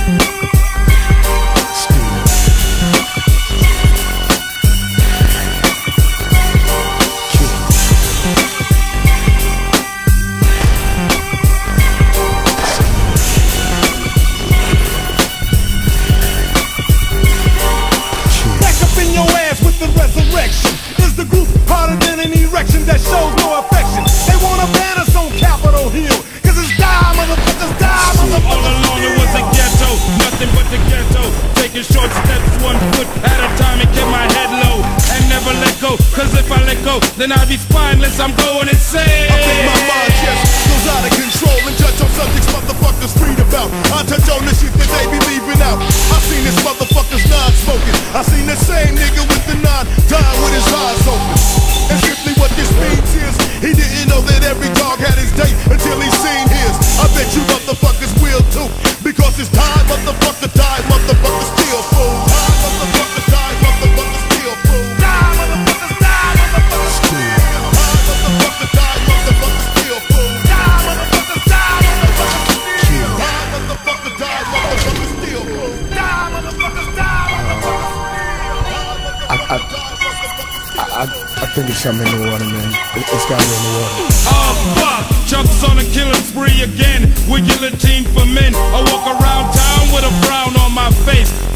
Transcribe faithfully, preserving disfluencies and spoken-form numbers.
Is the group harder than an erection that shows no affection? They wanna ban us on Capitol Hill, cause it's die, motherfuckers, die, motherfuckers. All along it was a ghetto, nothing but the ghetto. Taking short steps, one foot at a time and keep my head low and never let go. Cause if I let go, then I'll be spineless, I'm going insane. I think my mind just goes out of control and judge on subjects motherfuckers read about. I touch on the shit that they be leaving out. I seen this motherfuckers non-smoking. I seen the same nigga with the nine dying with his eyes open. And simply what this means is he didn't know that every dog had his day until he seen his. I bet you motherfuckers will too, because it's time, motherfucker, die, motherfucker, still fool. Time, motherfucker, die, motherfucker, still fool. Die, motherfuckers, die, motherfucker, still. Time, motherfucker, die, motherfucker, still fool. Die, motherfuckers, die, motherfucker, still. Time, motherfucker, die, motherfucker, still fool. Die, motherfuckers, die, motherfucker, still. I, I, I, I think it's something in the water, man. It, it's got to be in the water. Oh fuck, Chuck's on a killing spree again. With guillotine for men. I walk around town with a frown on my face.